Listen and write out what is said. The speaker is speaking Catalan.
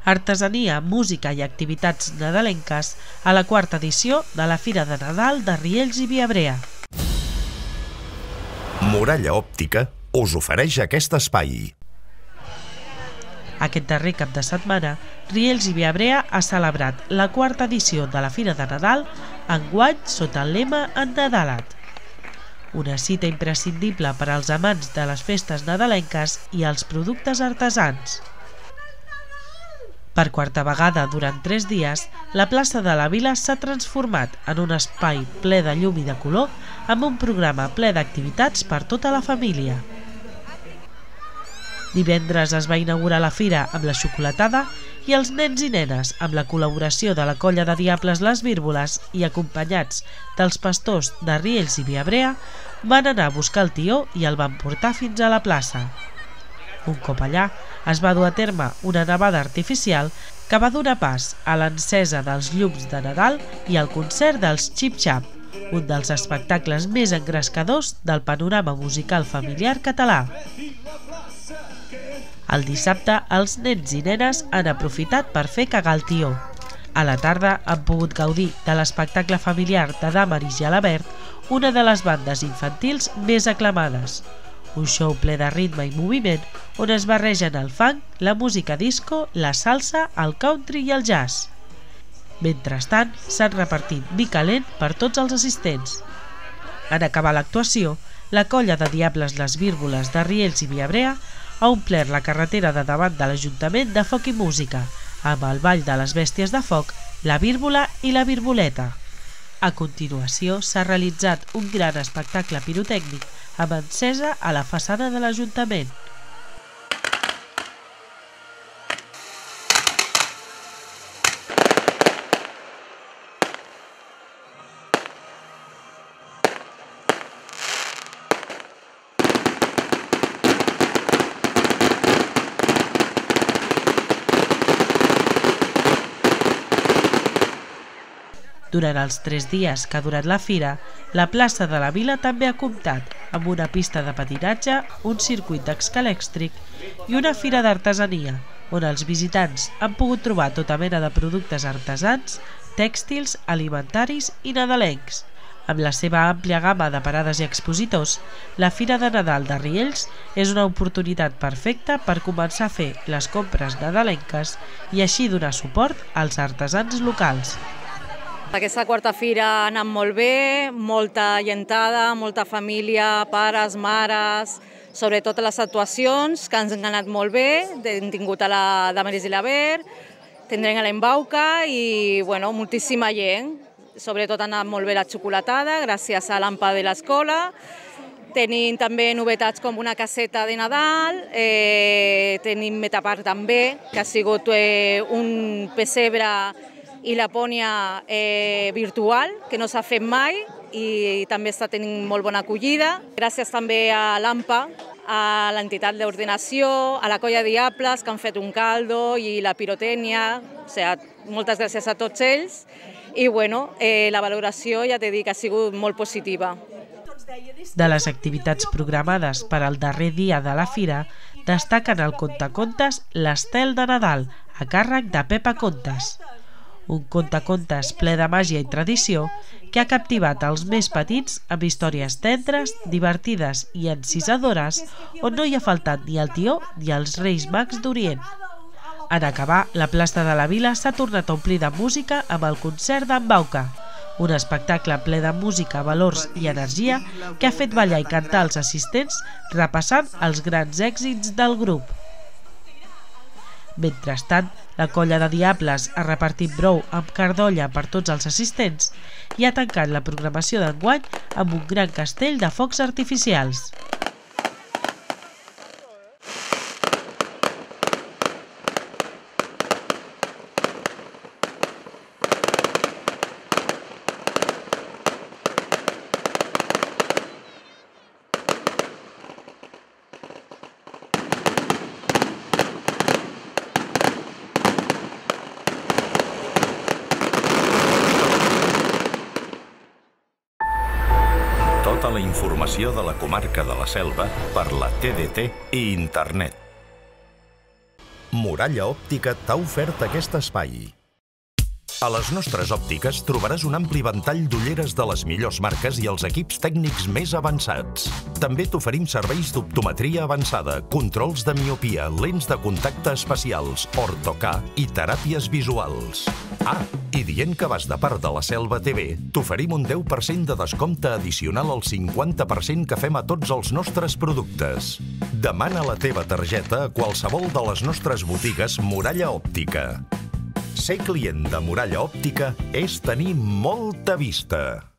artesania, música i activitats nadalenques a la quarta edició de la Fira de Nadal de Riells i Viabrea. Muralla Òptica us ofereix aquest espai. Aquest darrer cap de setmana, Riells i Viabrea ha celebrat la quarta edició de la Fira de Nadal, enguany sota el lema Ennadalat. Una cita imprescindible per als amants de les festes nadalenques i els productes artesans. Per quarta vegada durant 3 dies, la plaça de la Vila s'ha transformat en un espai ple de llum i de color amb un programa ple d'activitats per tota la família. Divendres es va inaugurar la fira amb la xocolatada i els nens i nenes, amb la col·laboració de la colla de Diables Les Vírboles i acompanyats dels pastors de Riells i Viabrea, van anar a buscar el tió i el van portar fins a la plaça. Un cop allà, es va dur a terme una nevada artificial que va donar pas a l'encesa dels llums de Nadal i al concert dels Xip Xap, un dels espectacles més engrescadors del panorama musical familiar català. El dissabte, els nens i nenes han aprofitat per fer cagar el tió. A la tarda han pogut gaudir de l'espectacle familiar de Damaris Gelabert, una de les bandes infantils més aclamades. Un show ple de ritme i moviment on es barregen el funk, la música disco, la salsa, el country i el jazz. Mentrestant, s'han repartit vi calent per tots els assistents. En acabar l'actuació, la colla de Diables Les Vírboles de Riells i Viabrea ha omplert la carretera de davant de l'Ajuntament de foc i música, amb el ball de les bèsties de foc, la vírbola i la virboleta. A continuació, s'ha realitzat un gran espectacle pirotècnic amb encesa a la façana de l'Ajuntament. Durant els 3 dies que ha durat la fira, la plaça de la Vila també ha comptat amb una pista de patinatge, un circuit d'escalèxtric i una fira d'artesania, on els visitants han pogut trobar tota mena de productes artesans, tèxtils, alimentaris i nadalencs. Amb la seva àmplia gamma de parades i expositors, la Fira de Nadal de Riells és una oportunitat perfecta per començar a fer les compres nadalenques i així donar suport als artesans locals. Aquesta quarta fira ha anat molt bé, molta gentada, molta família, pares, mares, sobretot les actuacions que ens han anat molt bé. Hem tingut a la Damaris Gelabert, tindrem a l'Embauca i moltíssima gent. Sobretot ha anat molt bé la xocolatada, gràcies a l'AMPA de l'escola. Tenim també novetats com una caseta de Nadal, tenim Metapart també, que ha sigut un pessebre i la pònia virtual, que no s'ha fet mai i també està tenint molt bona acollida. Gràcies també a l'AMPA, a l'entitat d'ordenació, a la colla Diables, que han fet un caldo i la pirotècnia. Moltes gràcies a tots ells i la valoració, ja t'he dit, que ha sigut molt positiva. De les activitats programades per al darrer dia de la fira, destaquen el contacontes L'Estel de Nadal, a càrrec de Pepa Contes. Un contacontes ple de màgia i tradició que ha captivat els més petits amb històries tendres, divertides i encisadores on no hi ha faltat ni el tió ni els Reis Mags d'Orient. En acabar, la plaça de la Vila s'ha tornat a omplir de música amb el concert d'Embauca, un espectacle ple de música, valors i energia que ha fet ballar i cantar els assistents repassant els grans èxits del grup. Mentrestant, la colla de Diables ha repartit brou amb cardolla per tots els assistents i ha tancat la programació d'enguany amb un gran castell de focs artificials. Tota la informació de la comarca de la Selva per la TDT i internet. Muralla Òptica t'ha ofert aquest espai. A les nostres òptiques trobaràs un ampli ventall d'ulleres de les millors marques i els equips tècnics més avançats. També t'oferim serveis d'optometria avançada, controls de miopia, lents de contacte especials, ortocar i teràpies visuals. Ah, i dient que vas de part de la Selva TV, t'oferim un 10% de descompte addicional al 50% que fem a tots els nostres productes. Demana la teva targeta a qualsevol de les nostres botigues Muralla Òptica. Ser client de Muralla Òptica és tenir molta vista.